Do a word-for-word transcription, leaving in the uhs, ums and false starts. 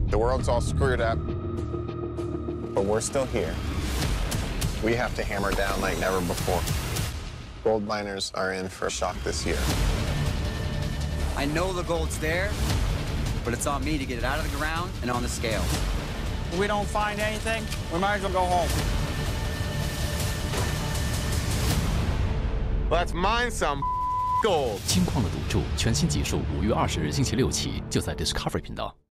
The world's all screwed up, but we're still here. We have to hammer down like never before. Gold miners are in for a shock this year. I know the gold's there, but it's on me to get it out of the ground and on the scale. If we don't find anything, we might as well go home. Let's mine some gold. 金矿的赌注全新集数五月二十日星期六起，就在 Discovery 频道。